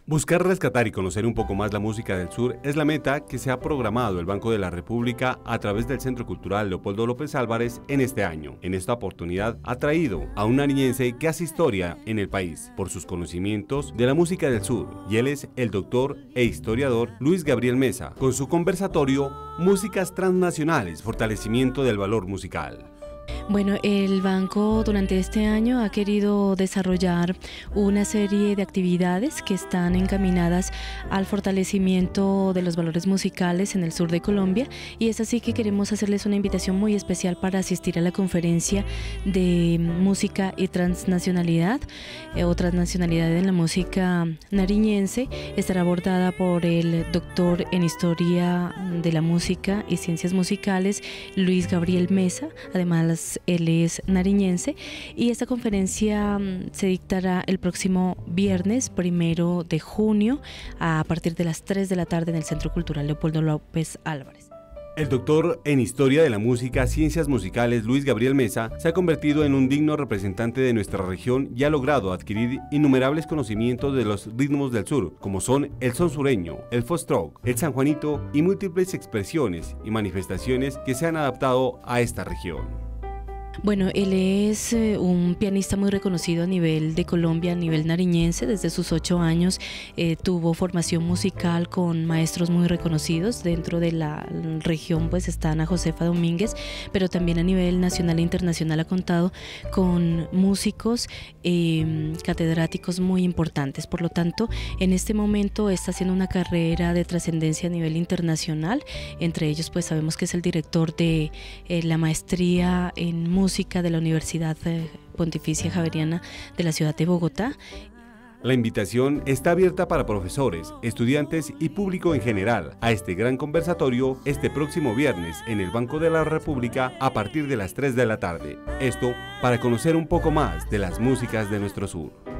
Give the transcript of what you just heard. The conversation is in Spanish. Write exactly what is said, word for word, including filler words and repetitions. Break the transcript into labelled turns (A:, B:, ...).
A: Buscar rescatar y conocer un poco más la música del sur es la meta que se ha programado el Banco de la República a través del Centro Cultural Leopoldo López Álvarez en este año. En esta oportunidad ha traído a un nariñense que hace historia en el país por sus conocimientos de la música del sur, y él es el doctor e historiador Luis Gabriel Mesa, con su conversatorio Músicas Transnacionales, Fortalecimiento del Valor Musical.
B: Bueno, el banco durante este año ha querido desarrollar una serie de actividades que están encaminadas al fortalecimiento de los valores musicales en el sur de Colombia, y es así que queremos hacerles una invitación muy especial para asistir a la conferencia de música y transnacionalidad eh, o transnacionalidad en la música nariñense. Estará abordada por el doctor en Historia de la Música y Ciencias Musicales, Luis Gabriel Mesa. Además, él es nariñense, y esta conferencia se dictará el próximo viernes primero de junio a partir de las tres de la tarde en el Centro Cultural Leopoldo López Álvarez.
A: El doctor en Historia de la Música, Ciencias Musicales, Luis Gabriel Mesa, se ha convertido en un digno representante de nuestra región y ha logrado adquirir innumerables conocimientos de los ritmos del sur, como son el son sureño, el foxtrot, el sanjuanito y múltiples expresiones y manifestaciones que se han adaptado a esta región.
B: Bueno, él es eh, un pianista muy reconocido a nivel de Colombia, a nivel nariñense. Desde sus ocho años eh, tuvo formación musical con maestros muy reconocidos. Dentro de la región pues está Ana Josefa Domínguez, pero también a nivel nacional e internacional ha contado con músicos eh, catedráticos muy importantes. Por lo tanto, en este momento está haciendo una carrera de trascendencia a nivel internacional. Entre ellos pues sabemos que es el director de eh, la maestría en música Música de la Universidad Pontificia Javeriana de la ciudad de Bogotá.
A: La invitación está abierta para profesores, estudiantes y público en general a este gran conversatorio este próximo viernes en el Banco de la República a partir de las tres de la tarde. Esto para conocer un poco más de las músicas de nuestro sur.